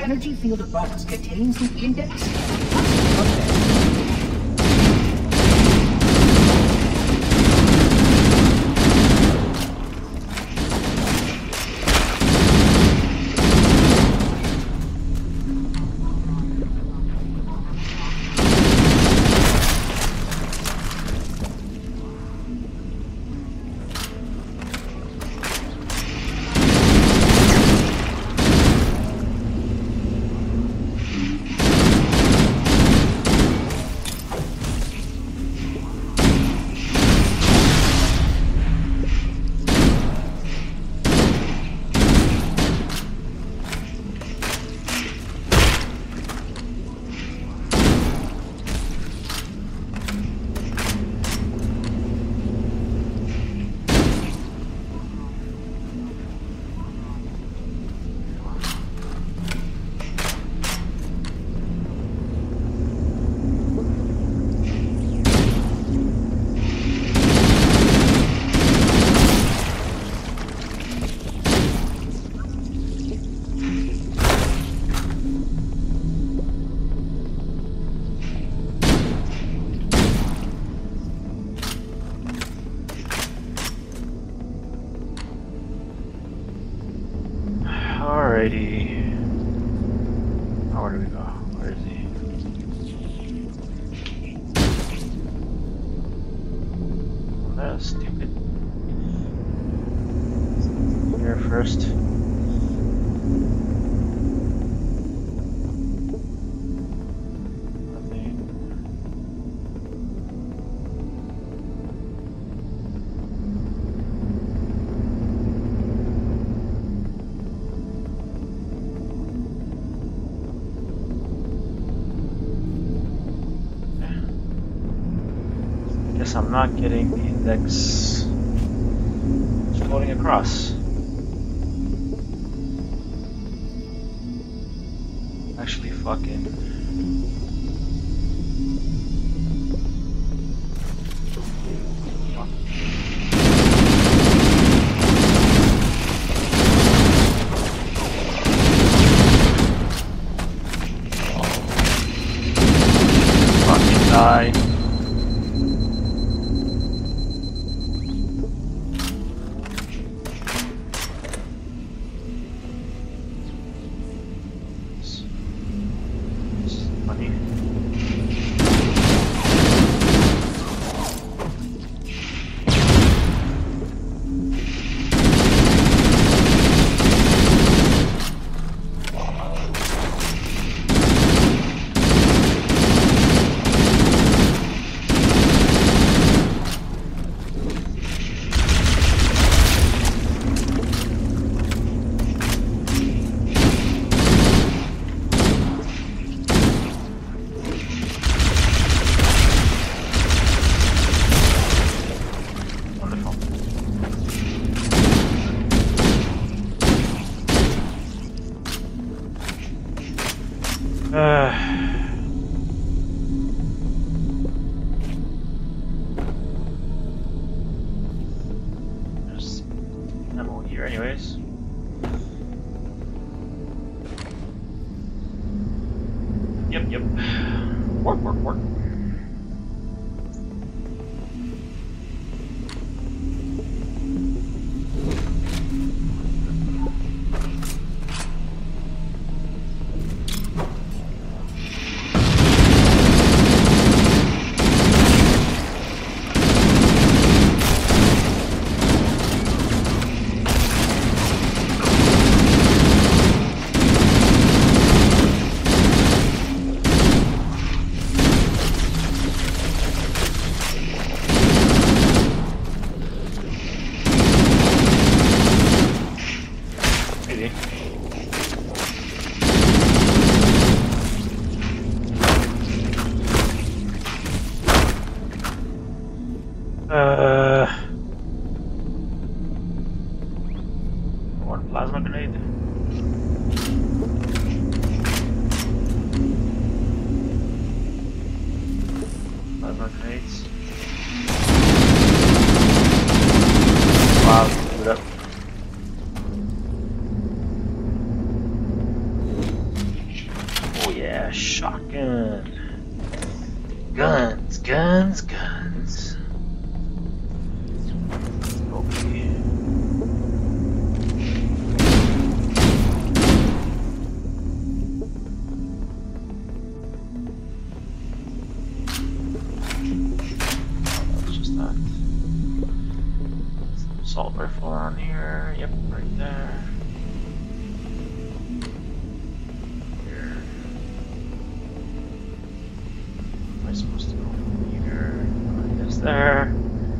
energy field box contains the index. Alrighty. Oh, where do we go? Where is he? Oh, that's stupid. Here first. Guess I'm not getting the index floating across. Actually, fucking. Fucking die. There's ammo here anyways. Yep. Work. One plasma grenade. Plasma grenades. Wow, give it up. Fucking guns, guns, guns. Okay. That's just that. Assault rifle on here. Yep, right there. Supposed to go from here. I guess there.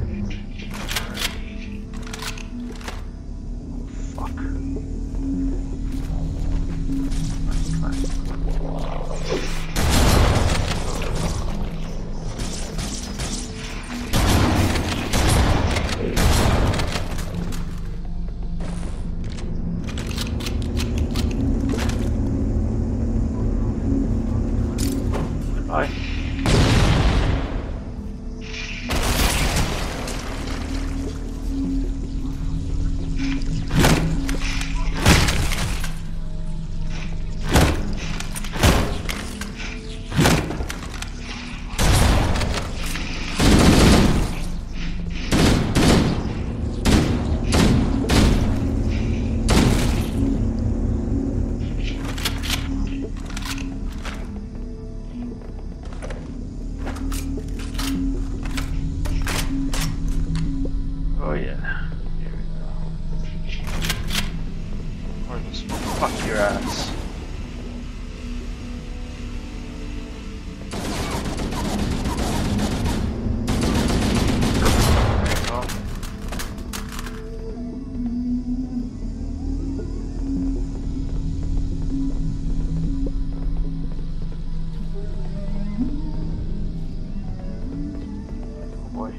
Oh, fuck. Goodbye. Oh yeah, here we go. Or just fuck your ass. There you go. Oh boy.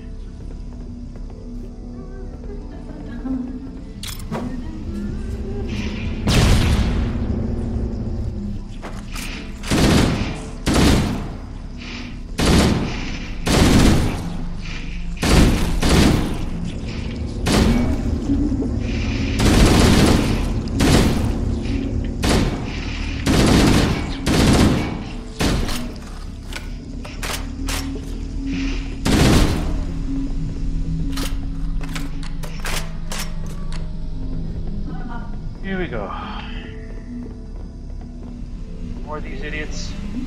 Here we go. More of these idiots.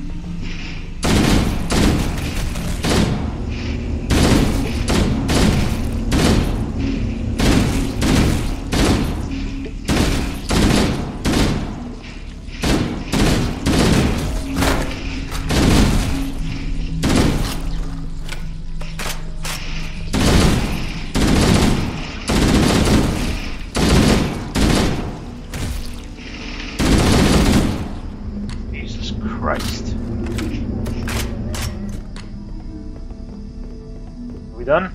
Christ. Are we done?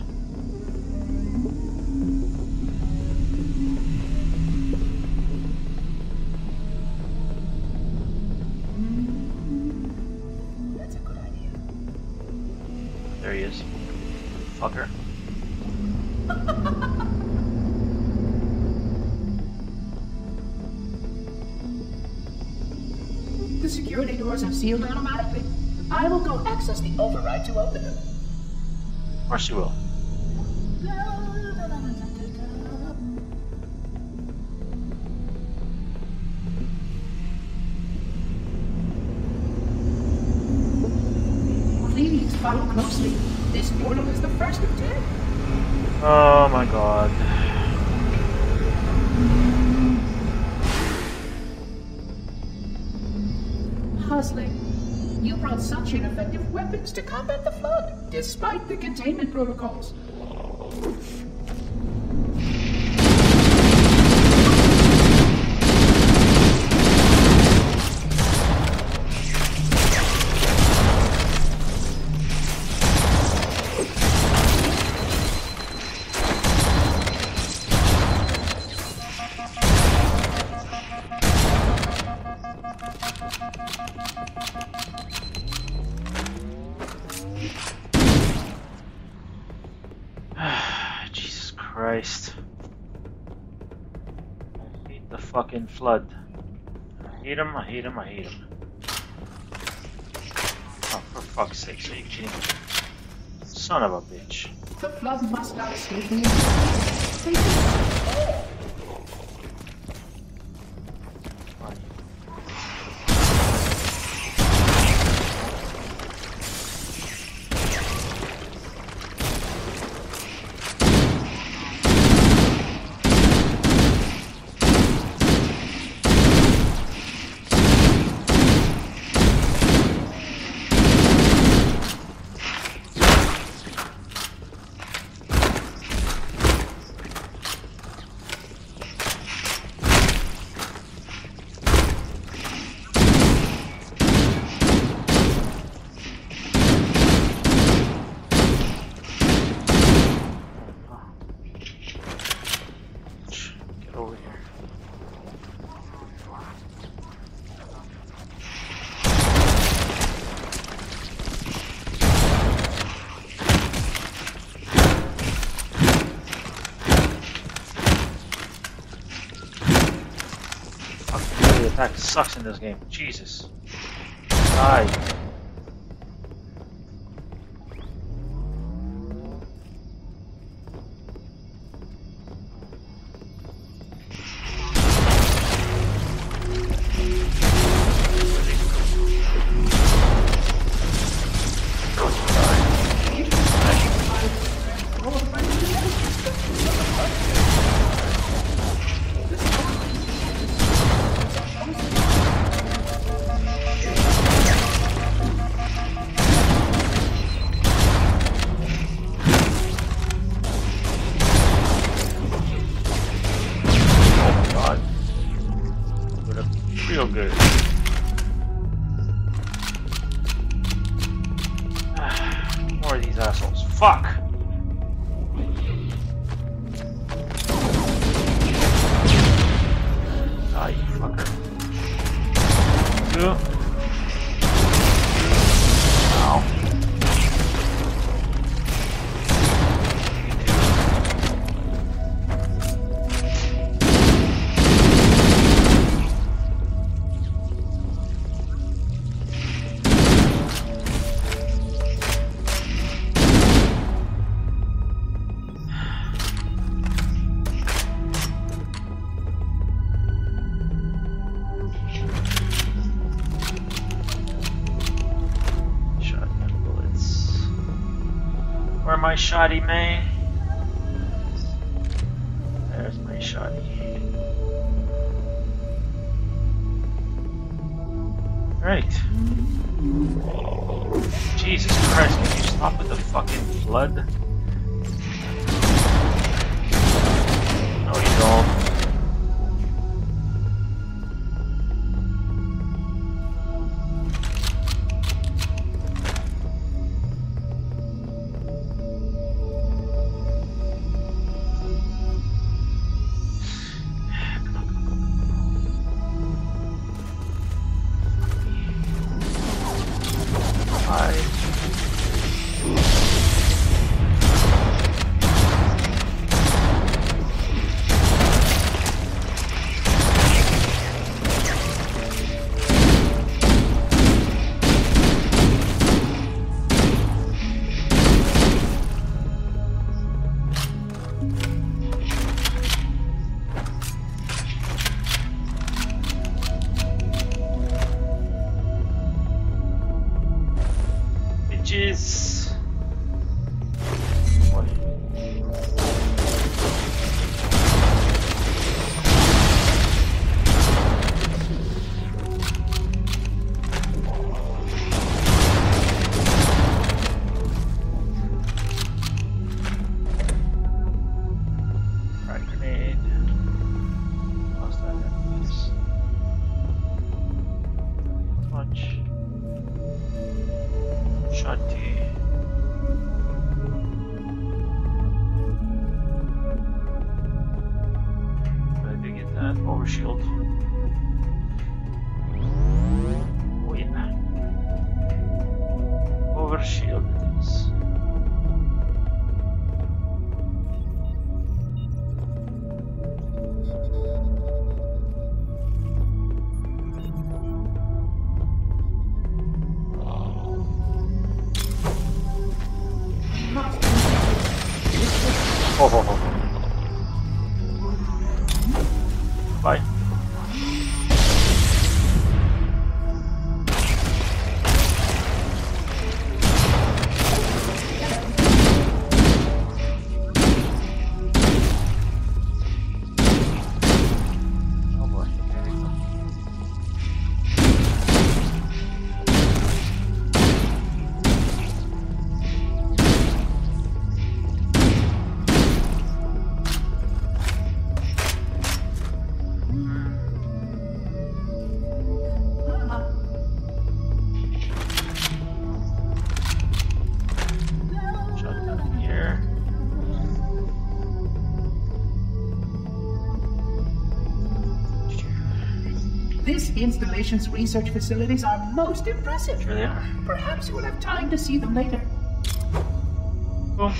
That's a good idea. There he is. Fucker. The security doors have sealed automatically. I will go access the override to open them. Of course you will. Please follow closely. This portal is the first of 10. Oh my god. Hustling. You brought such ineffective weapons to combat the flood, despite the containment protocols. Jesus Christ. I hate the fucking flood. I hate him, I hate him, I hate him. fuck's sake, are you kidding me? Son of a bitch. The flood must not escape me. Take it. Attack sucks in this game. Jesus. Die. Real good. More of these assholes. Fuck! Ah, you fucker. Ow. Where my shoddy, man? There's my shoddy. Right. Jesus Christ, can you stop with the fucking blood? No, you don't. Overshield. Oh yeah. Overshield it is. Oh. Bye. This installation's research facilities are most impressive. Sure they are. Perhaps you will have time to see them later. Cool.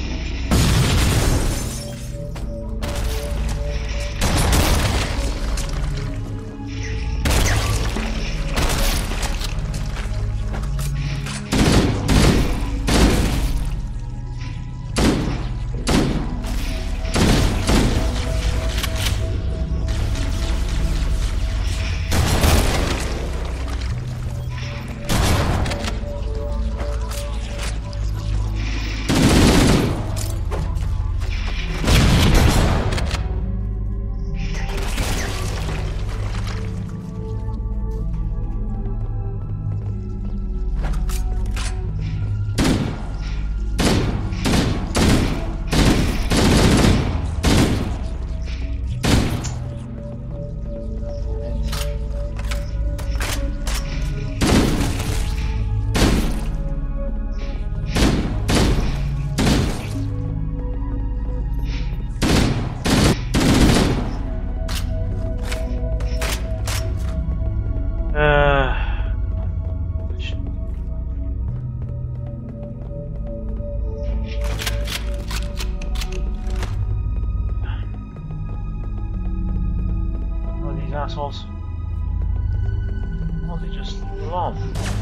Assholes. Why don't they just leave me alone?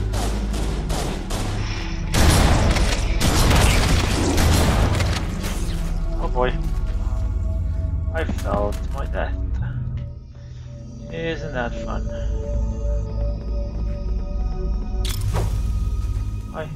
Oh boy. I fell to my death. Isn't that fun? Hi.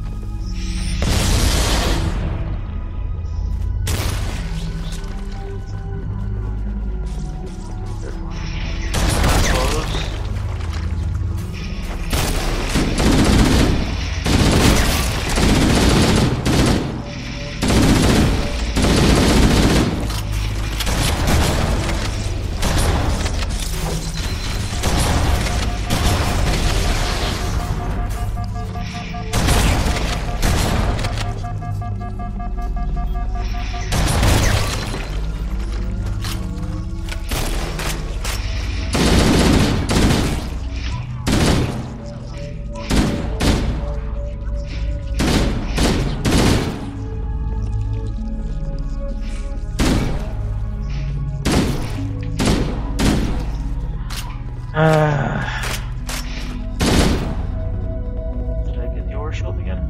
Did I get the ore shield again?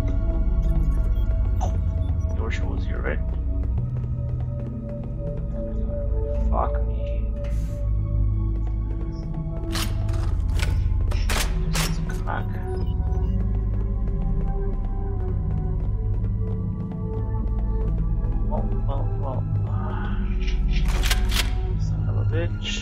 The ore shield was here, right? Fuck me. Just come back. Well. Son of a bitch.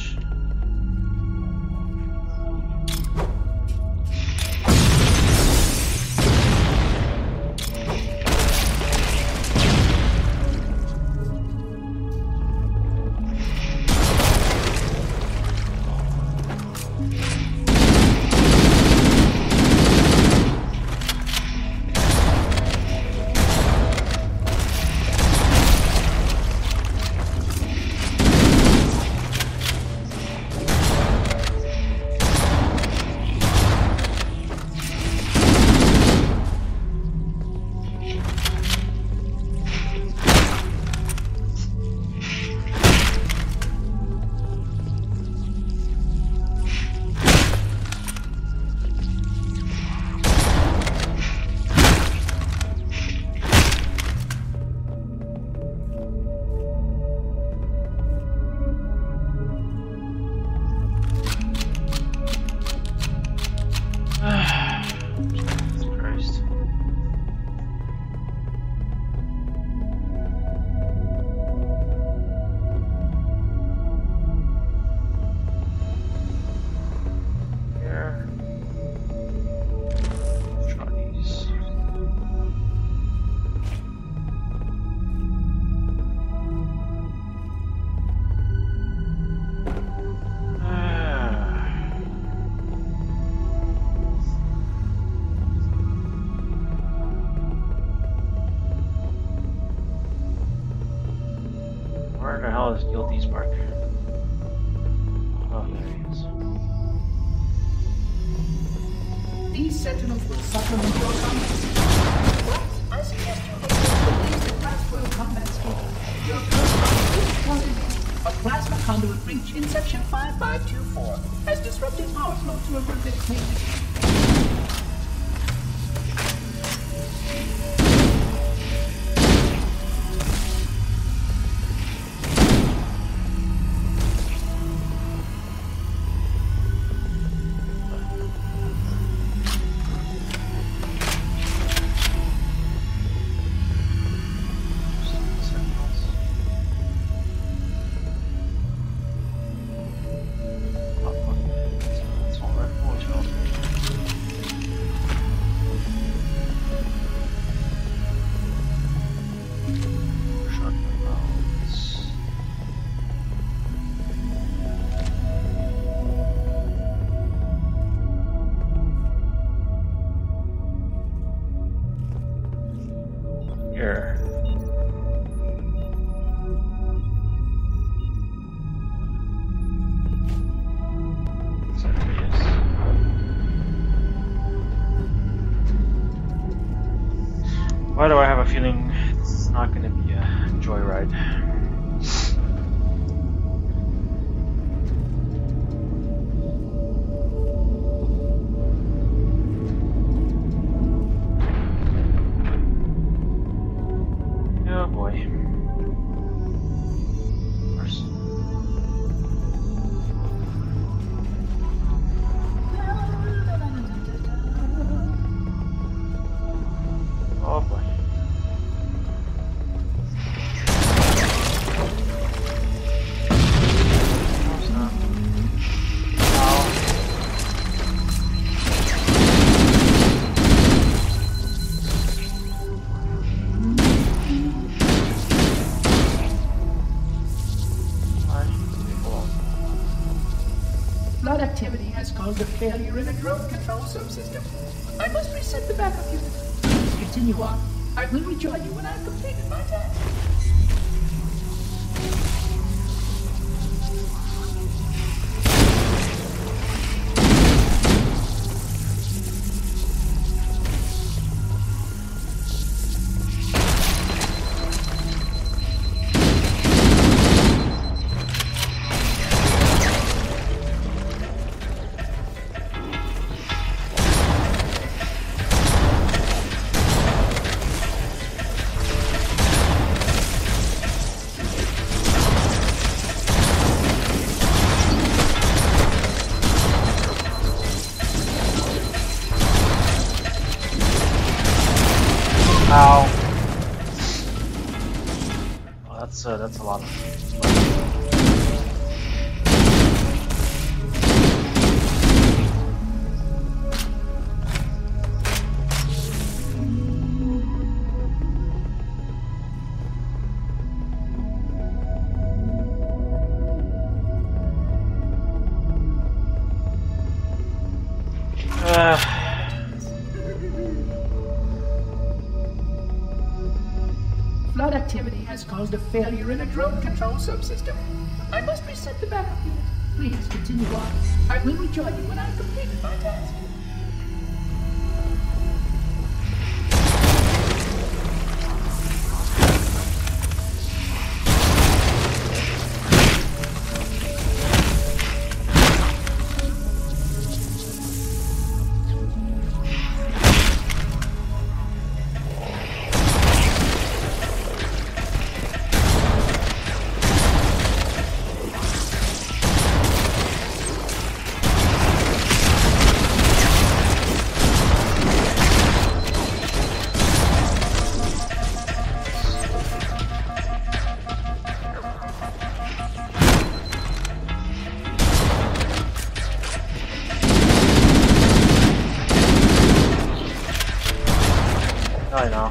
would these work? Oh, there he is. These sentinels will supplement your combat skills. But I suggest you look into the Class 12 combat skill. Your first one is Conduit. A plasma conduit breach in Section 5524 has disrupted power flow to a Rubik plane. Why do I have a feeling it's not going to be a joyride? Oh boy. Worse. Oh boy. Flood activity has caused a failure in the drone control subsystem. I must reset the backup unit. Please continue on. I will rejoin you when I've completed my task. Ow. Well, that's a lot of. Flood activity has caused a failure in the drone control subsystem. I must reset the backup unit. Please continue on. I will rejoin you when I've completed my task. I know.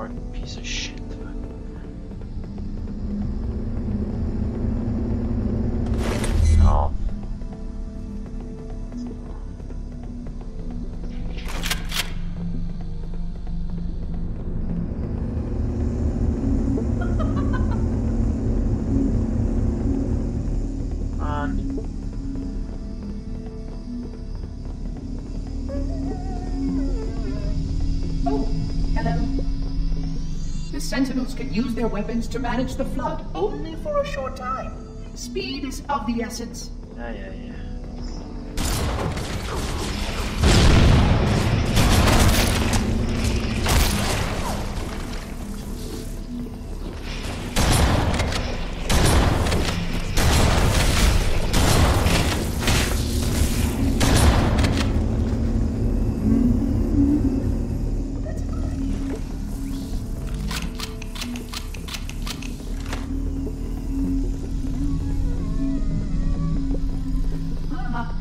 fucking piece of shit. No. Oh, hello. The Sentinels can use their weapons to manage the flood only for a short time. Speed is of the essence. Yeah. That's a good idea. Ah.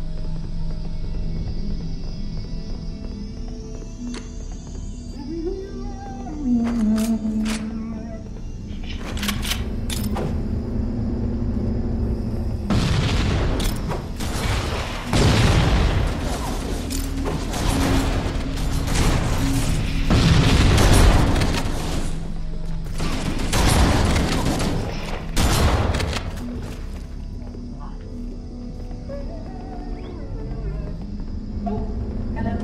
Oh, hello.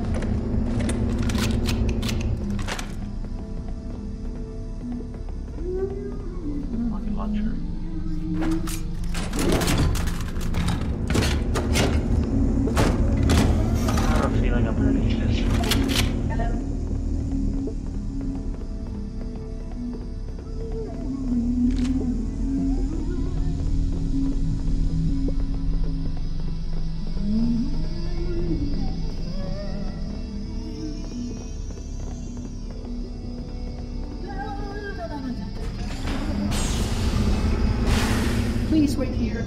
Rocket launcher. I have a feeling I'm gonna need this. Hello. Please wait here.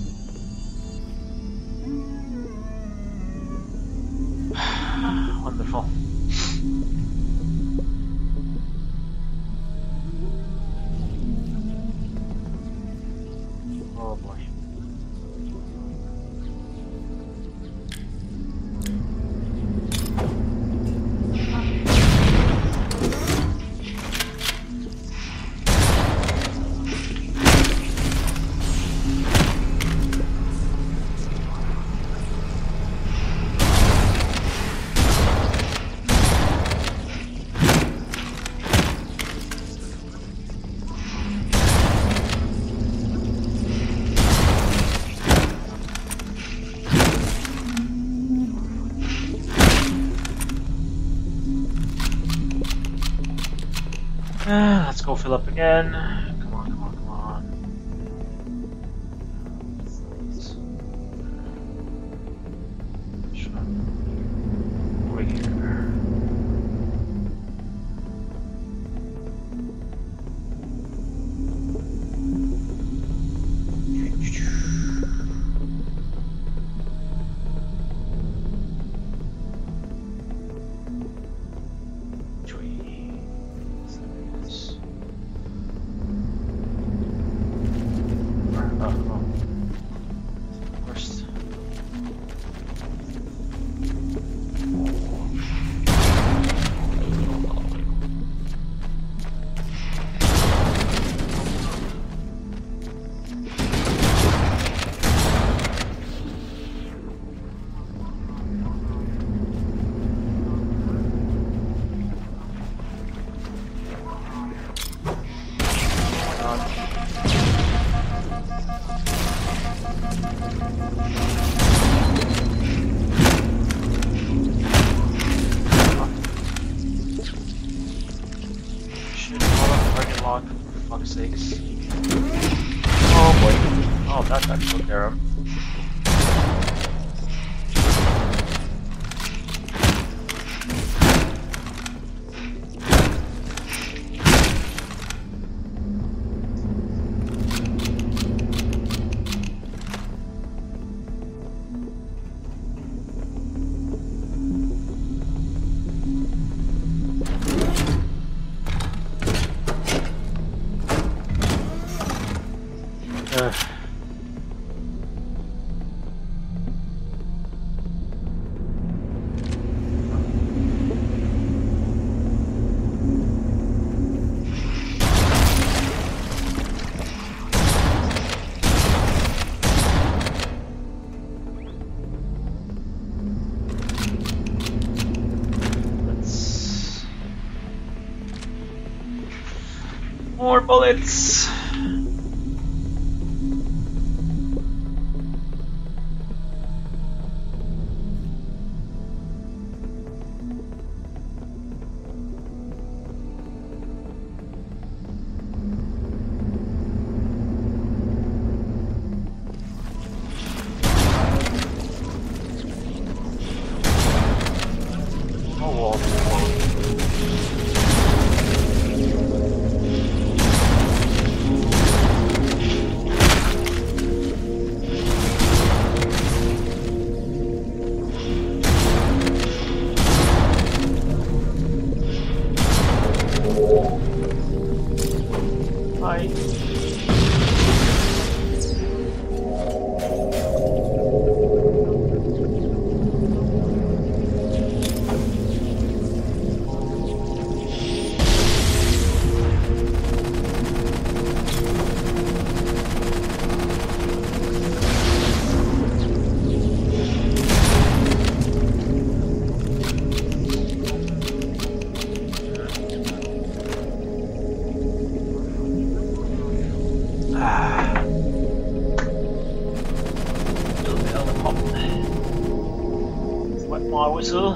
Wonderful. Oh boy. Let's go fill up again. Come on. Over here. Worst. Shit, all up target lock, for fuck's sakes. Oh boy. Oh, that took care of. more bullets. My whistle.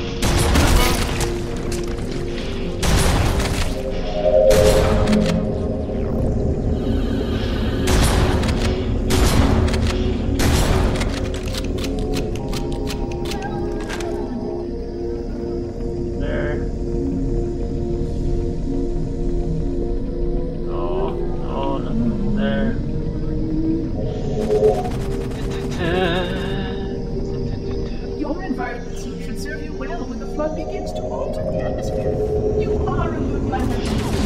There. No, nothing there. Your environment suit should serve you well when the flood begins to alter the atmosphere. You are a good planet.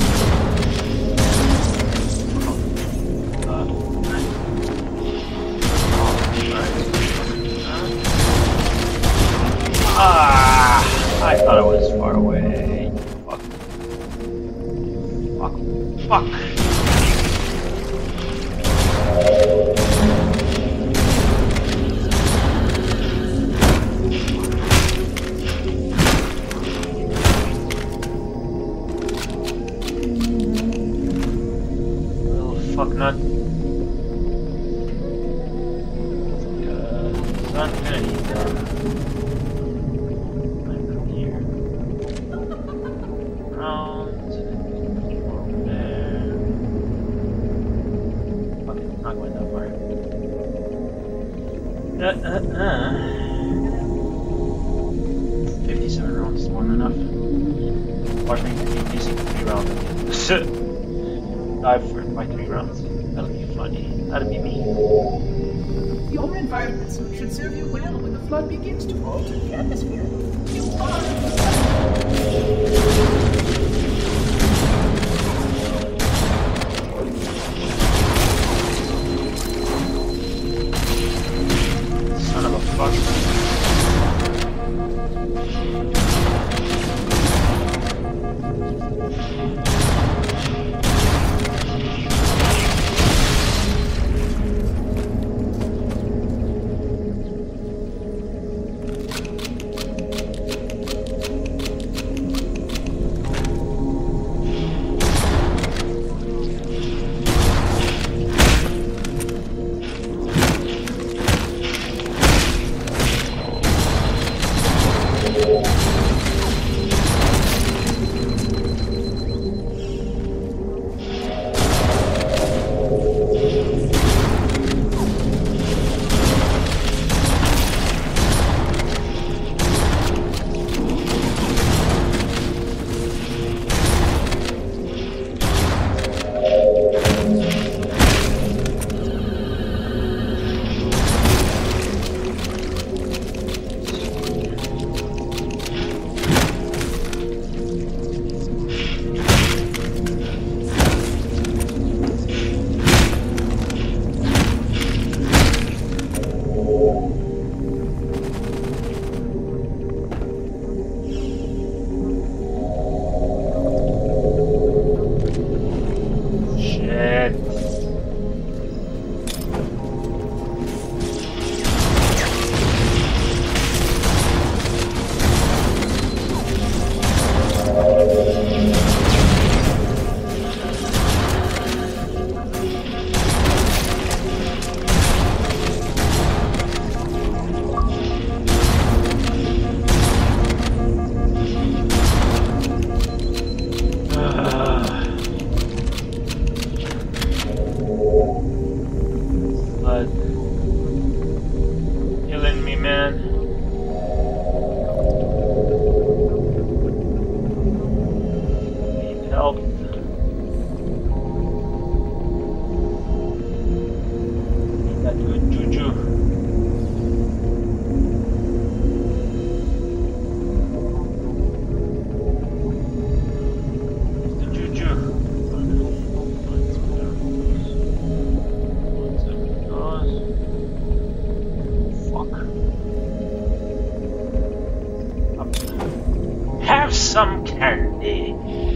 I thought it was far away. Fuck. Fuck. Fuck. Fuck nut. Not gonna need that. From here. Around. Over there. Fuck it, not going that far. 57 rounds is more than enough. Watch me keep using 3 rounds. Dive for by 3 rounds. That'll be funny. That'll be me. Your environment suit should serve you well when the flood begins to alter the atmosphere. You are a good planet. Son of a fuck. Have some candy.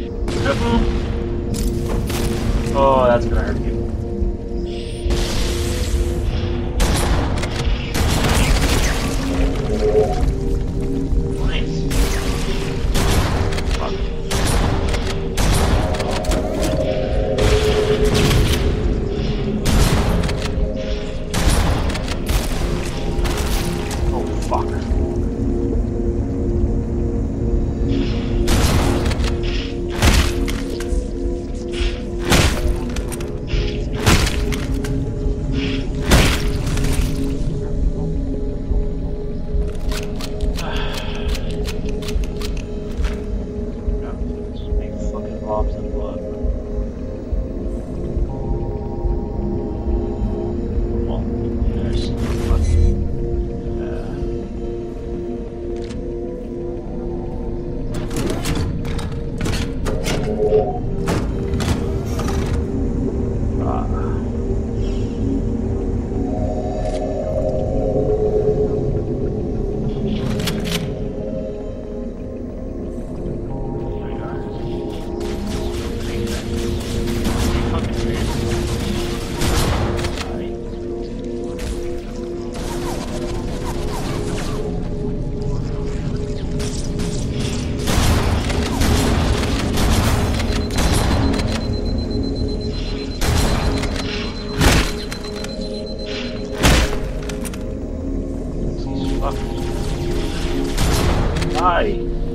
Oh, that's gonna hurt you. Nice. Fuck. Oh, fuck. Big fucking blobs of blood. Well, there's fucking. Hi.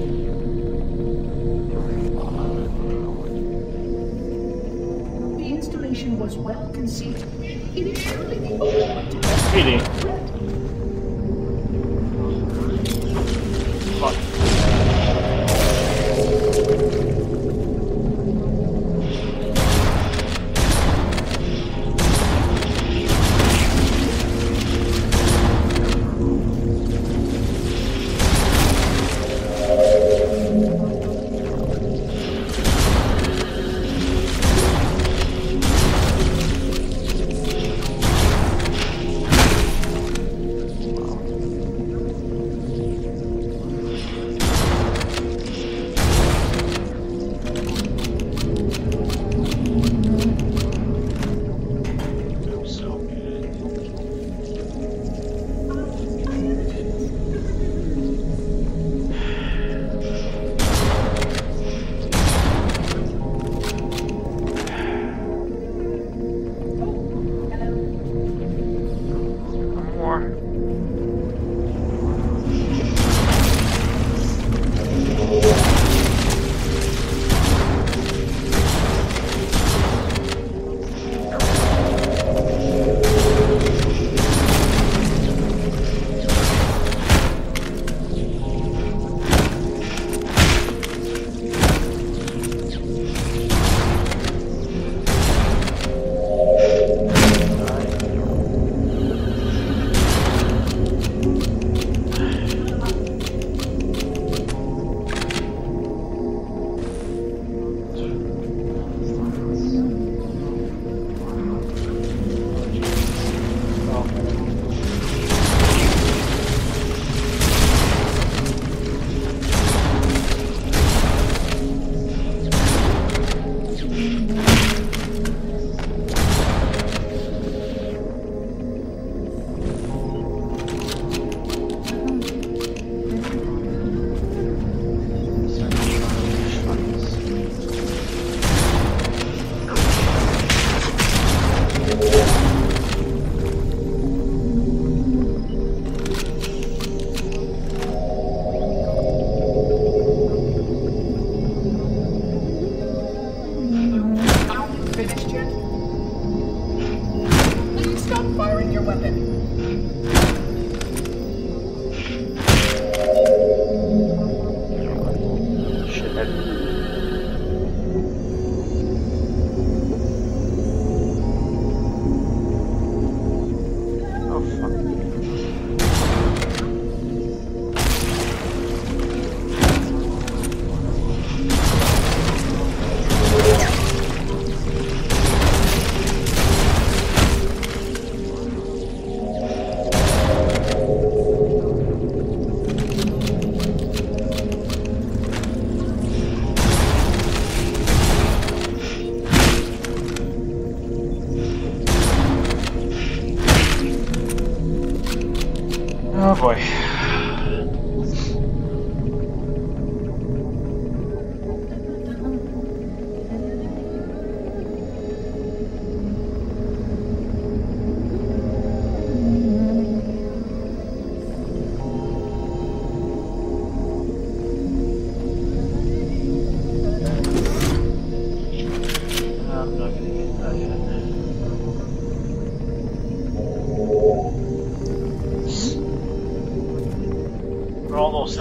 The installation was well conceived. It is surely the ultimate Really? threat. Fuck.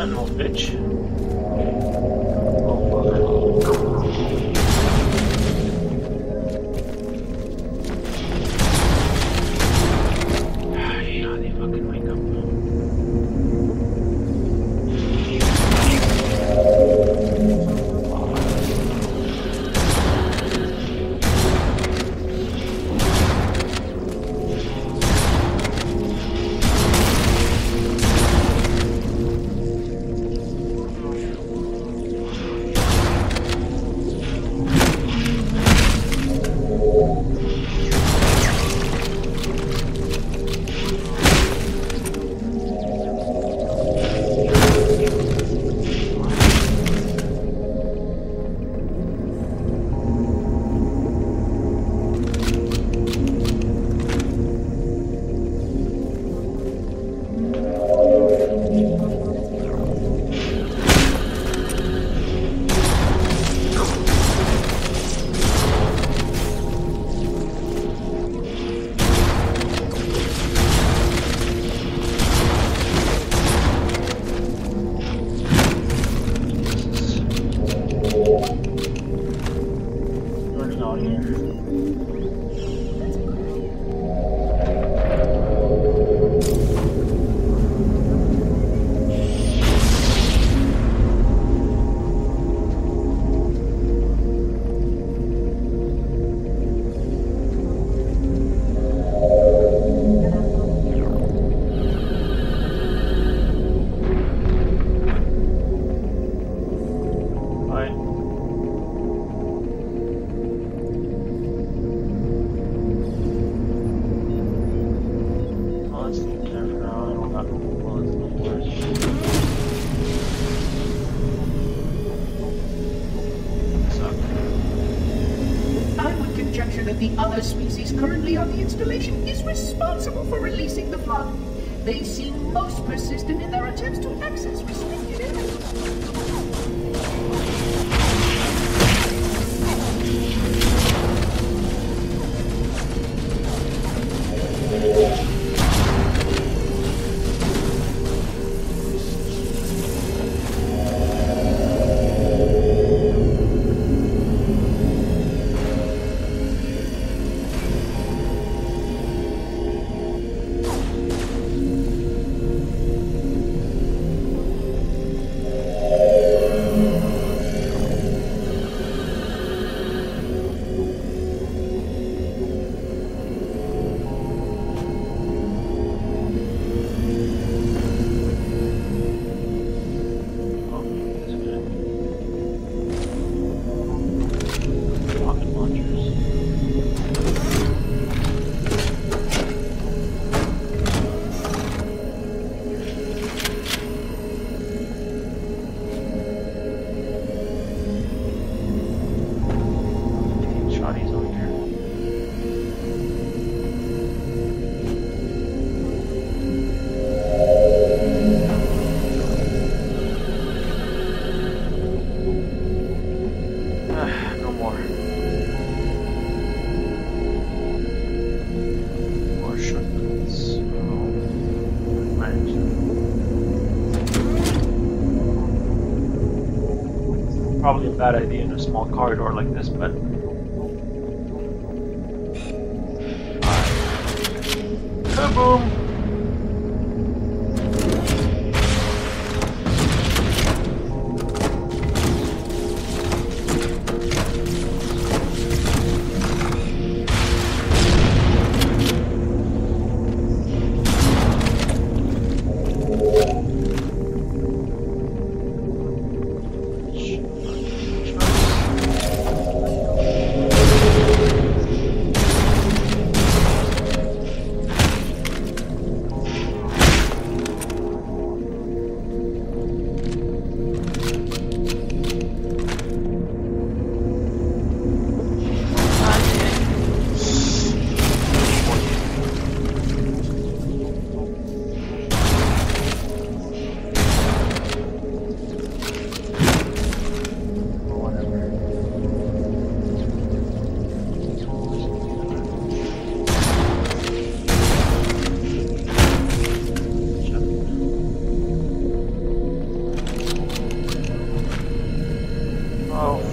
Sentinel bitch. Oh fuck. Yeah, they fucking wake up. That the other species currently on the installation is responsible for releasing the flood. They seem most persistent in their attempts to access restricted areas. Probably a bad idea in a small corridor like this, but kaboom!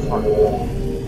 fuck.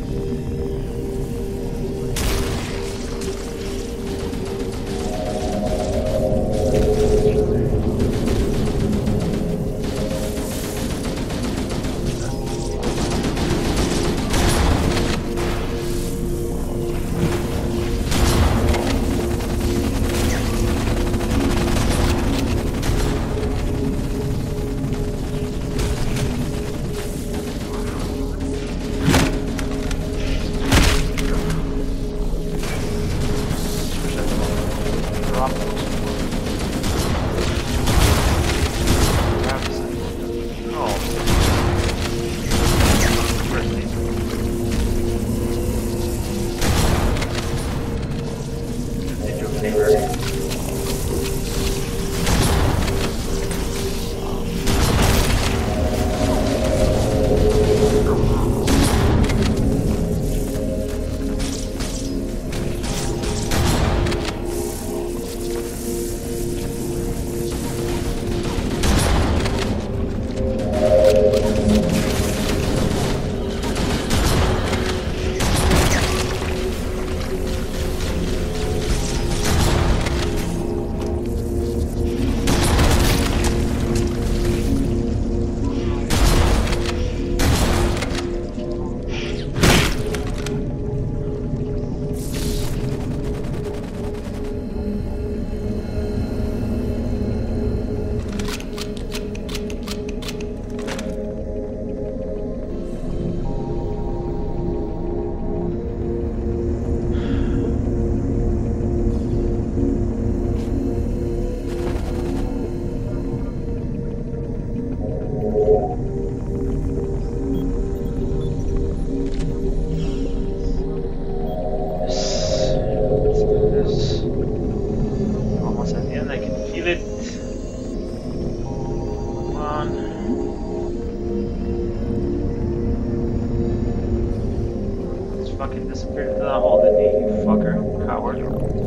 Fucking disappeared into that hole, didn't he, you fucker? Coward.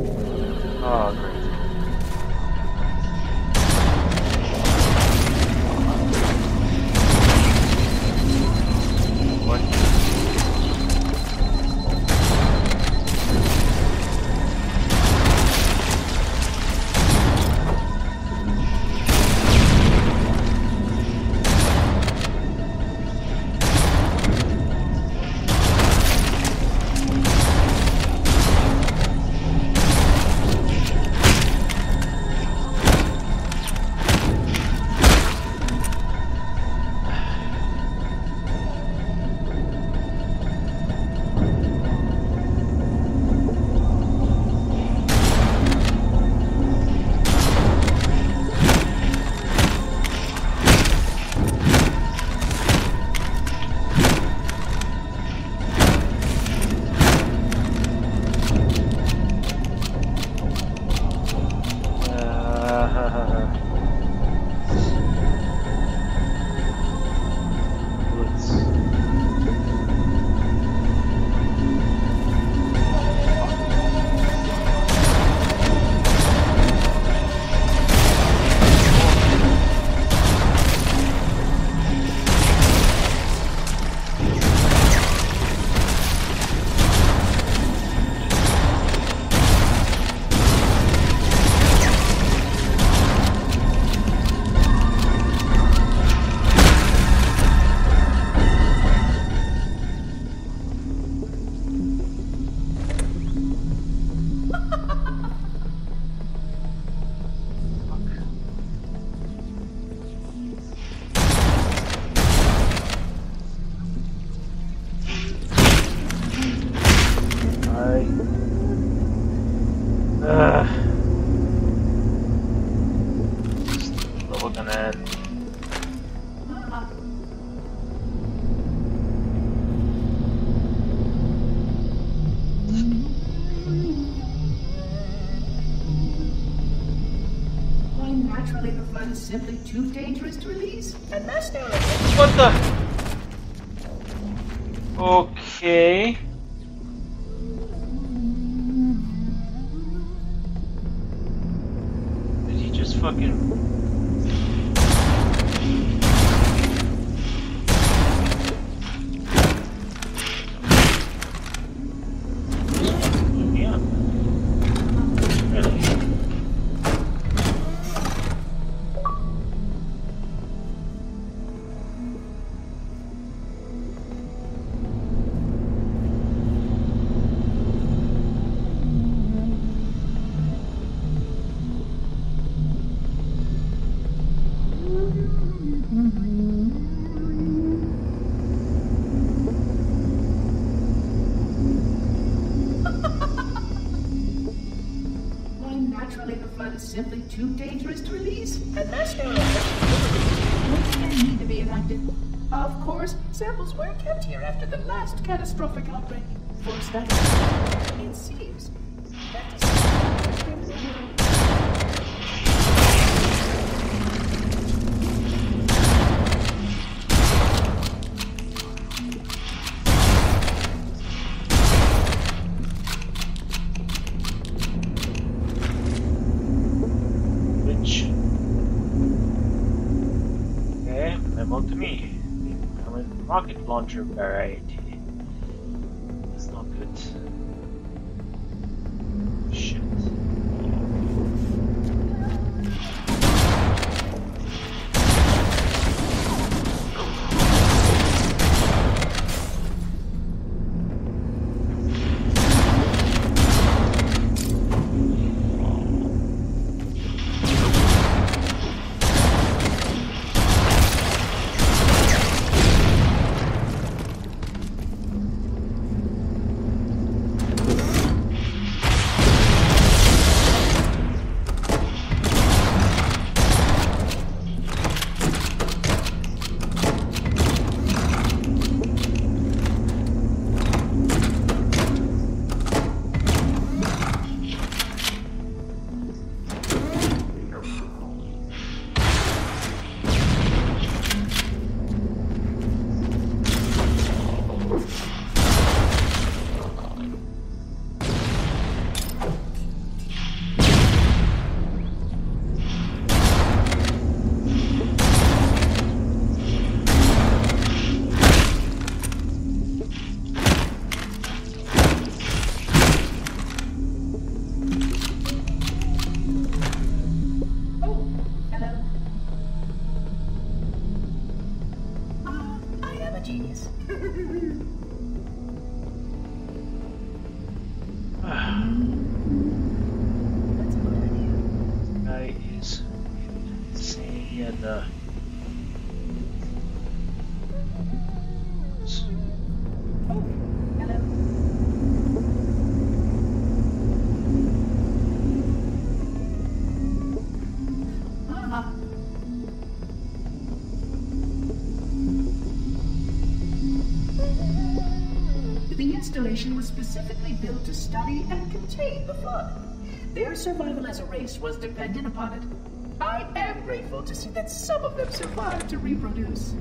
Oh, great. Level gonna end. Why naturally the flood is simply too dangerous to release? And mass down again. What the? Okay. Did he just fucking... simply too dangerous to release, and mass sterilization need to be enacted. Of course, samples were kept here after the last catastrophic outbreak. For study, it seems that to me. Rocket launcher variety. That's not good. Shit. The installation was specifically built to study and contain the flood. Their survival as a race was dependent upon it. I am grateful to see that some of them survived to reproduce.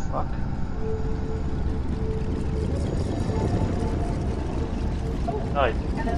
Fuck. Died.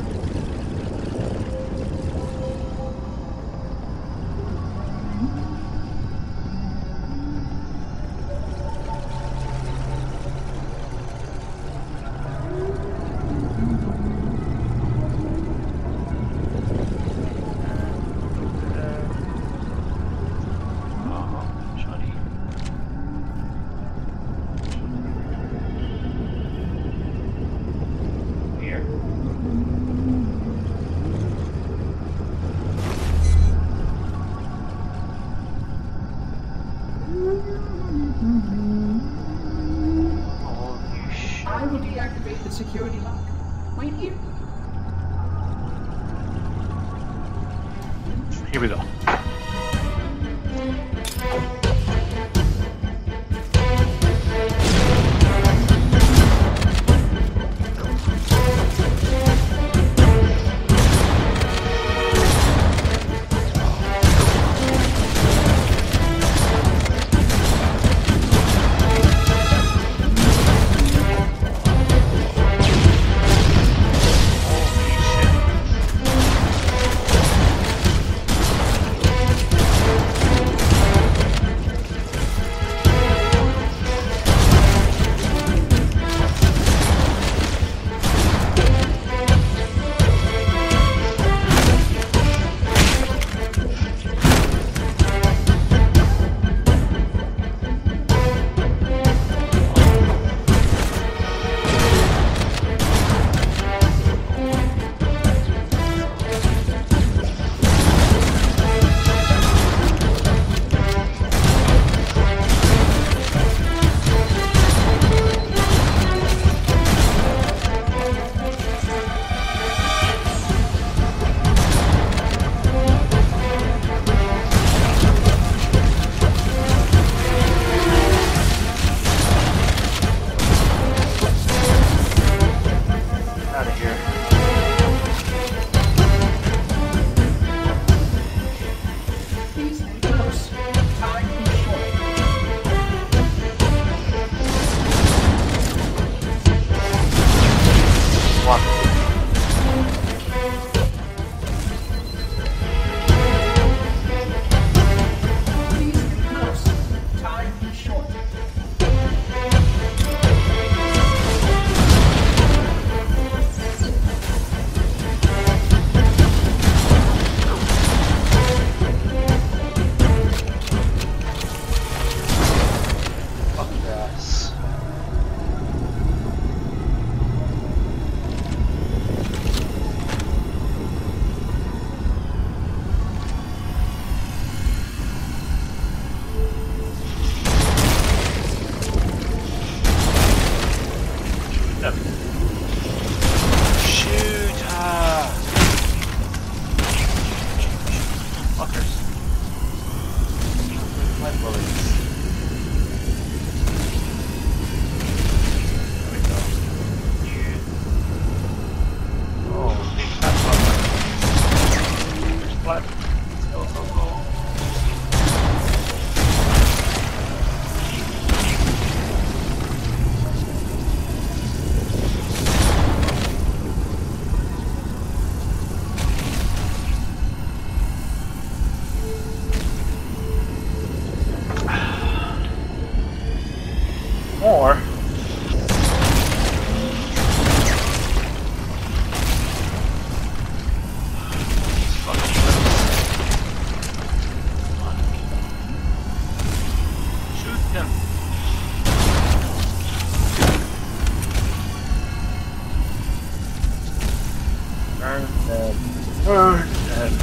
I will deactivate the security lock. Wait here. Here we go. More. Shoot them. Burn them. Burn them.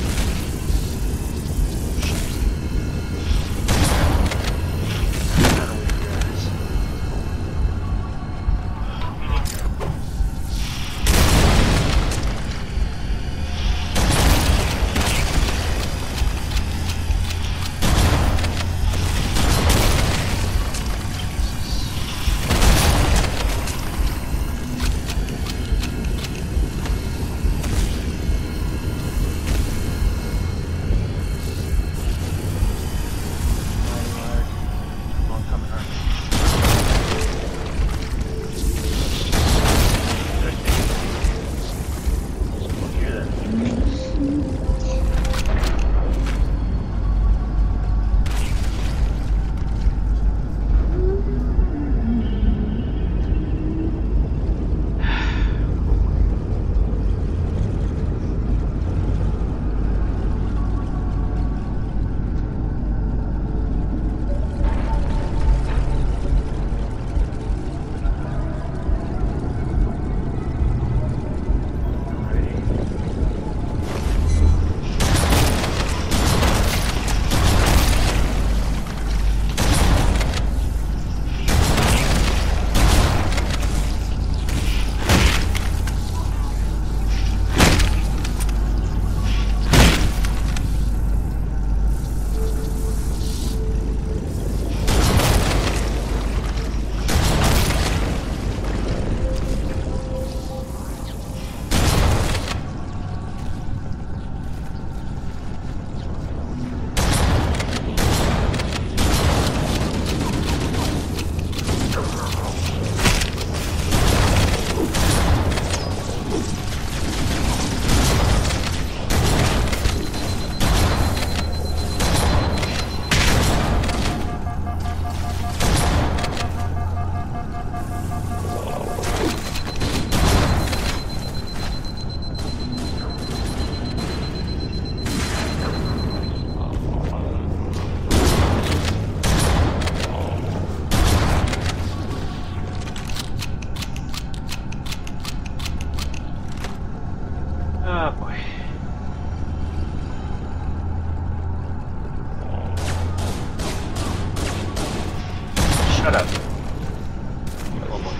Oh boy.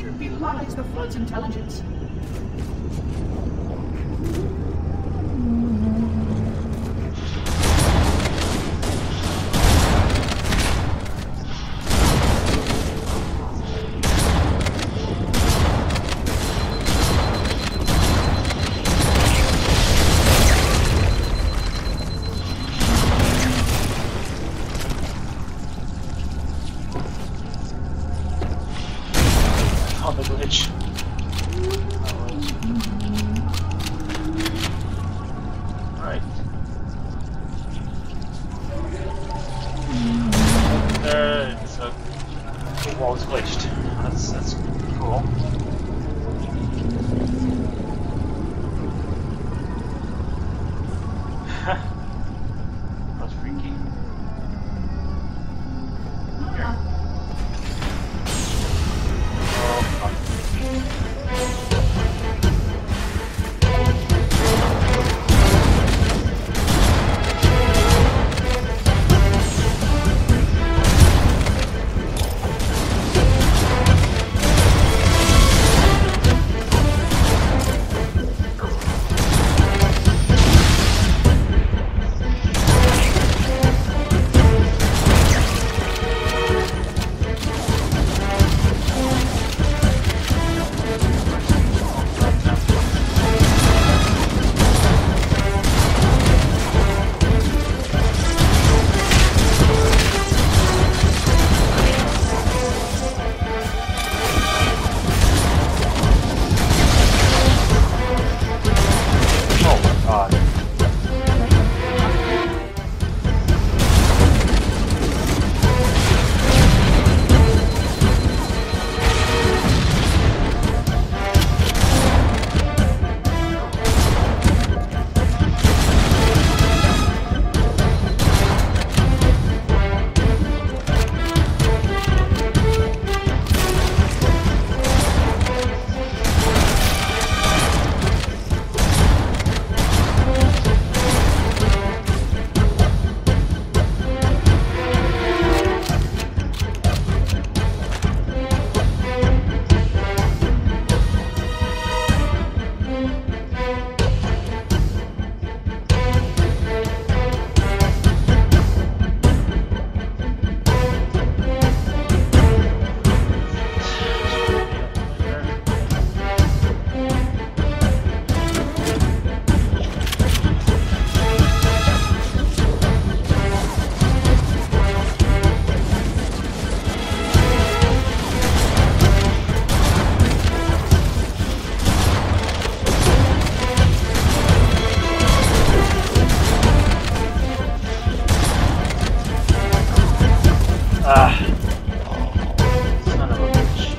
structure belies the Flood's intelligence. On the glitch. Alright. So the wall's glitched. That's cool. That's freaky. Here. Son of a bitch.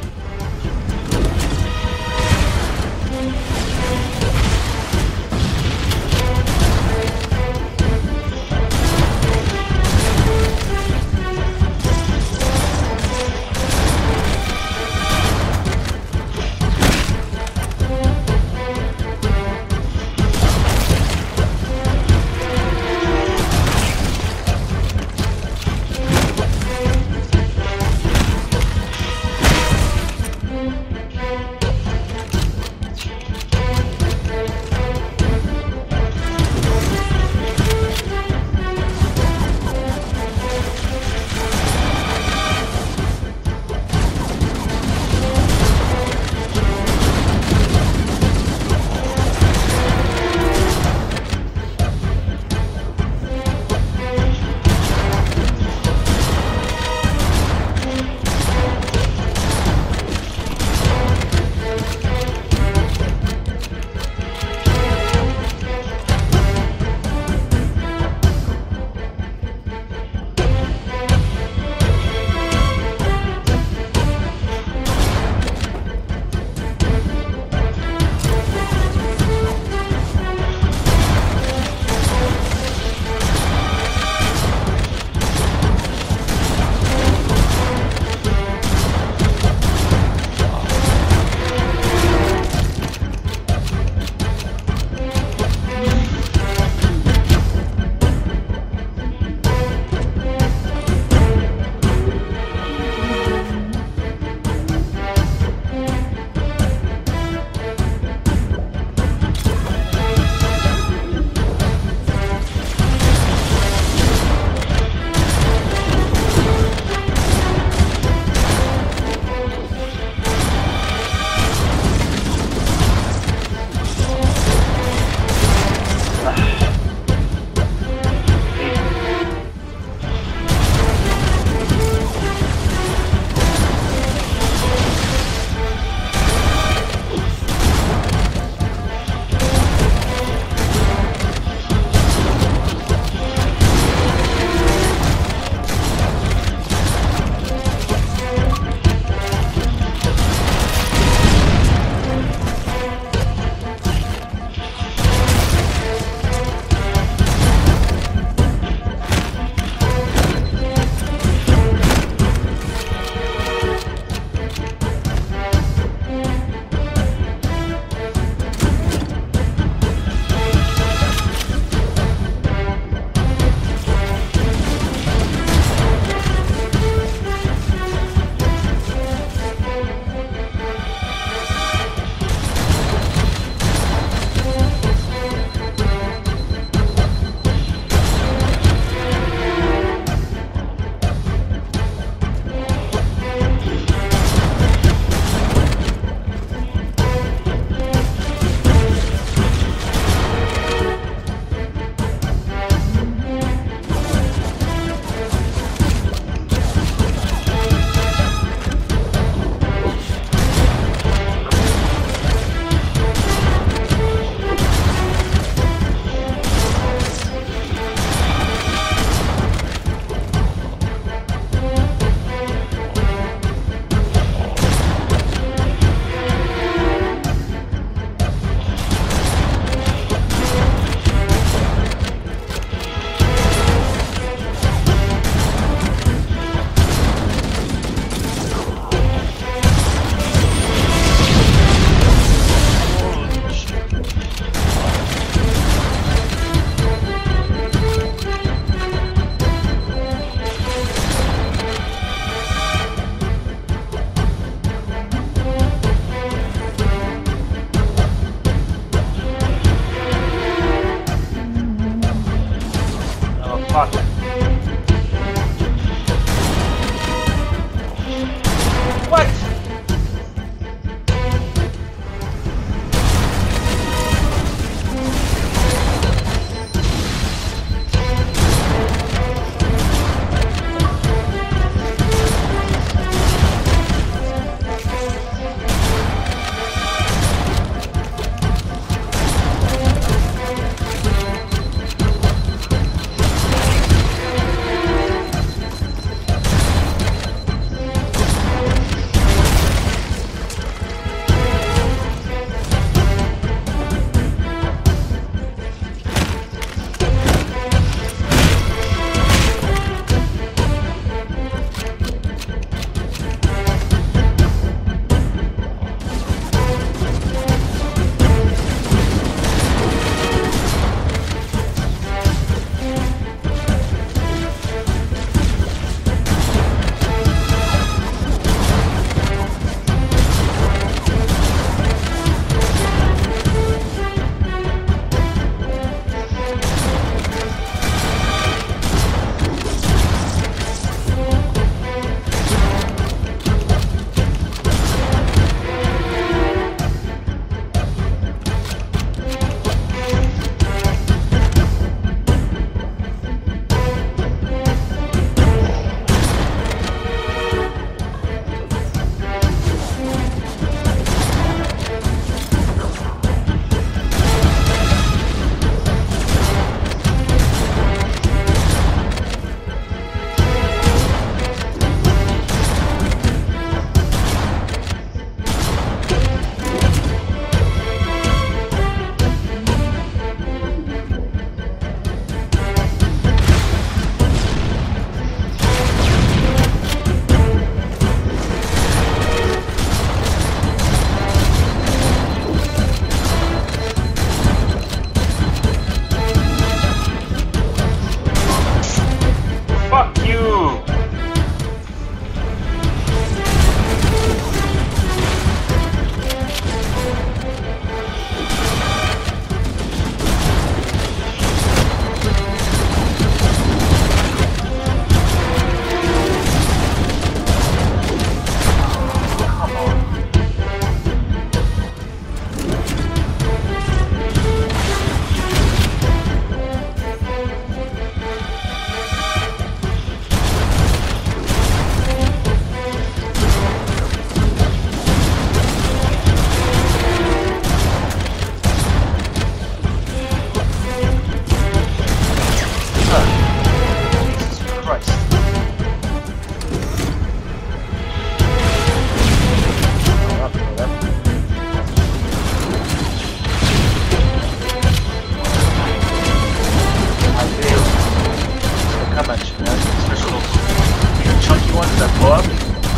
go up?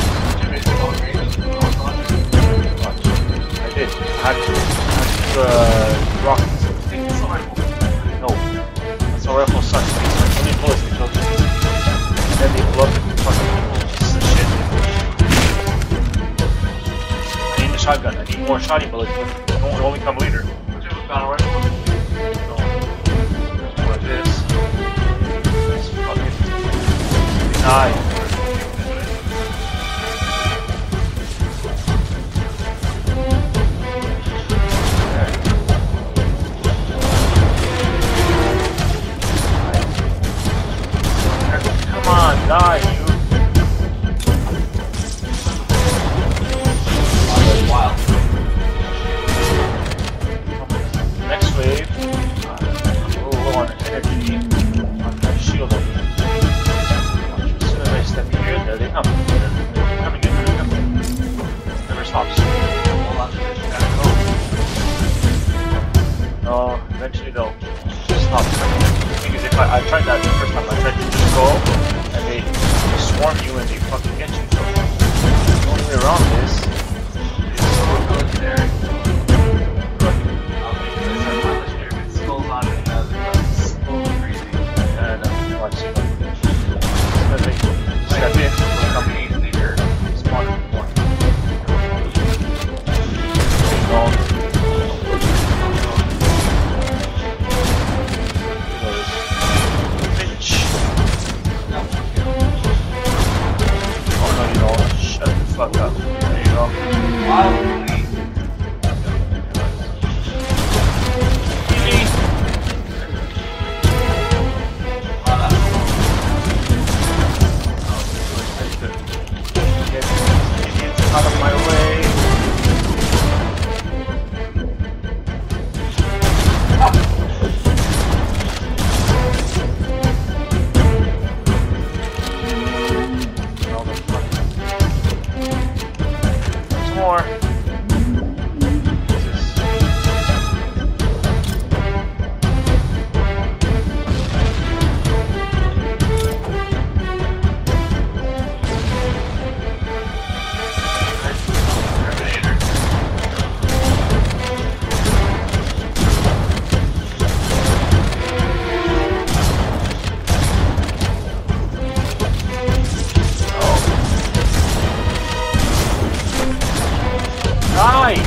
I did. I had to rock. No. That's how rifles suck. How many bullets they killed? And then they blew up and fucking pieces of shit. I need the shotgun. I need more shotty bullets. It won't only come later. Battle rifle. No. More of this. This fucking die. Come on, die, you. Wild. Next wave. I'm a little low on energy. On that shield over here. As soon as I step here, there they come. They're coming in, they're coming. Never stops. Hold on to this. Gotta go. No, eventually they'll stop coming. Because if I tried that the first time, I tried to just go, and they swarm you and they fucking get you. So the only way around this is Military. Skulls on it, it's slowly freezing. and watch it. As they step in, they'll come in, spawn more. Bitch. Oh no, you don't. Shut the fuck up. There you go. Wildly. Easy. Get idiots out of my way. All the fucking- Some more. Jesus. Die!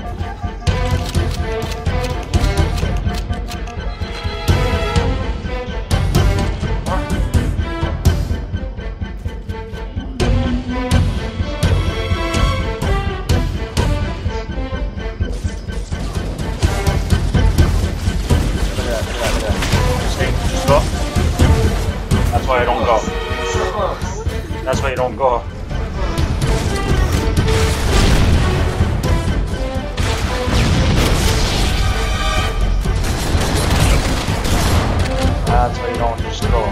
Just go. That's why I don't go. That's why you don't go. That's why you don't just go.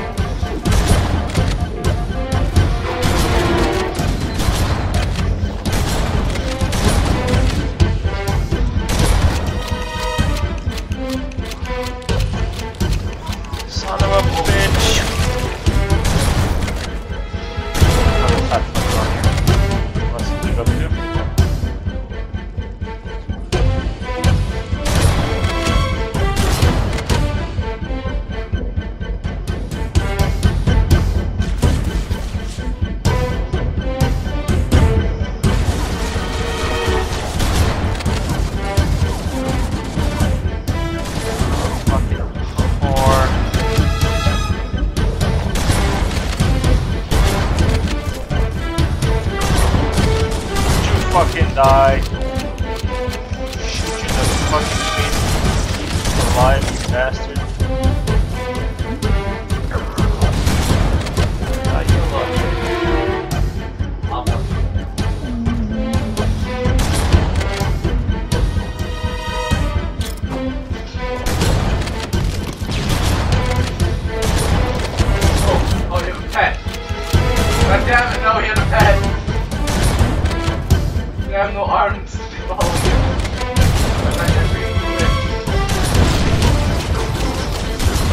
Son of a bitch. Let's leave up here. Fucking die. Shoot you in the fucking face. Alive, you bastard. You look. Oh, he had a pet. God damn it, no, he had a pet. I have no arms to follow you.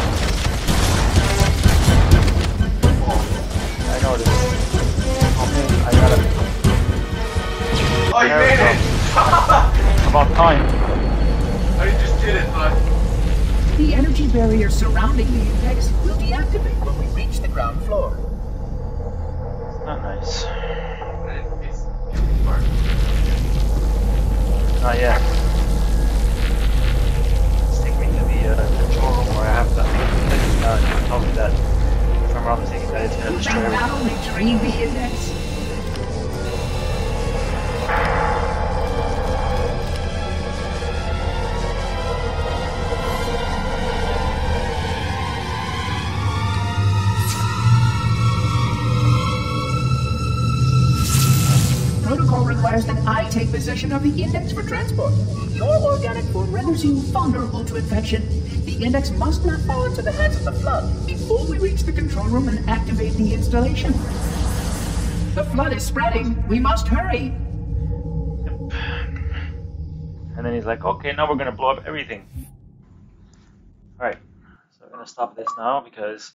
I noticed. about time. Oh, you just did it, bud. The energy barrier surrounding the index will deactivate when we reach the ground floor. Not nice. It's Not yet. Let's take me to the control room where I have that thing that tell me that, if I'm wrong mistaken, that it's going to You destroy can everything. not only drain the index, protocol requires that I take possession of the index for transport. Your organic form renders you vulnerable to infection. The index must not fall into the hands of the Flood before we reach the control room and activate the installation. The Flood is spreading. We must hurry. And then he's like, okay, now we're going to blow up everything. Alright, so we're going to stop this now because